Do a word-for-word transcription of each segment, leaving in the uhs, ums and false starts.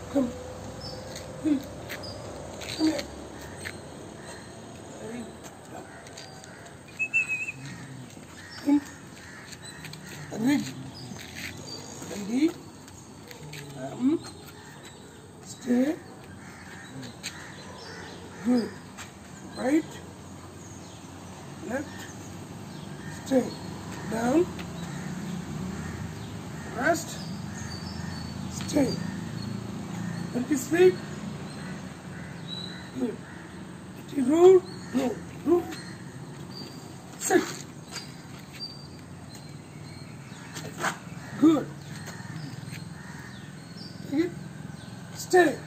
Come. Hmm. Come here. Very good. Come. Ready. Ready. Um. Stay. Good. Right. Left. Stay. Down. Rest. Stay. Let it sleep. Good. Let it roll. Roll. Roll. Sit. Good. Take it. Stay.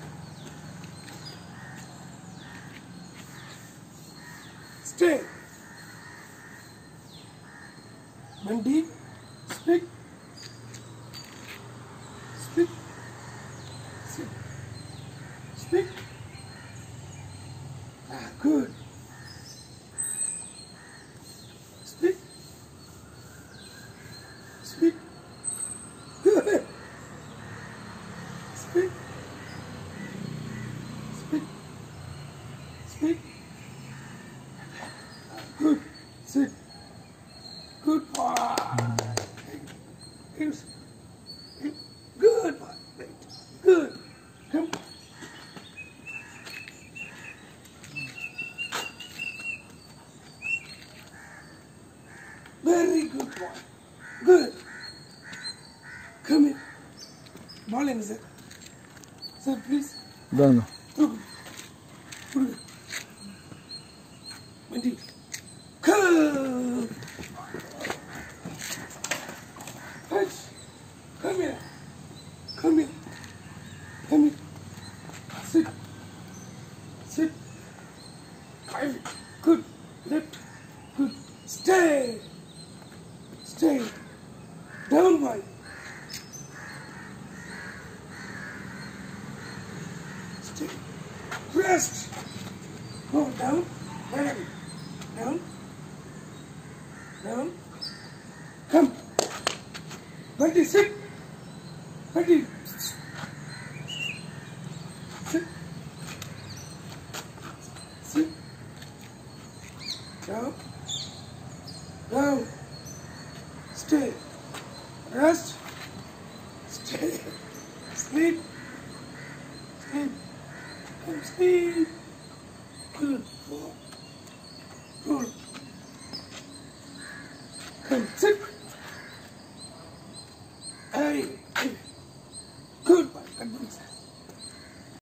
Stay. Bendy. Speak. Speak. Sit. Speak. Ah, good. Speak. Speak. Good. Speak. Speak. Speak. Good. Sit. Good boy. Here's. Good boy. Good. Come. Very good boy. Good. Come here. Ball in, sir. Sir, please. Done. Look. Look. Wendy. Come. Fetch. Come here. Come here. Come here. Sit. Sit. Five. Good. Left. Good. Stay. Stay. Down, boy. Stay. Rest. Go down. Very good. Down. Down. Come. Ready, sit. Ready. Sit. Sit. Down. Down. Stay. Rest. Stay. Sleep. Sleep. Come sleep. Good boy.